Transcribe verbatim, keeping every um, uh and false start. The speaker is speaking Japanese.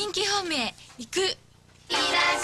天気方面へ行く。いらっ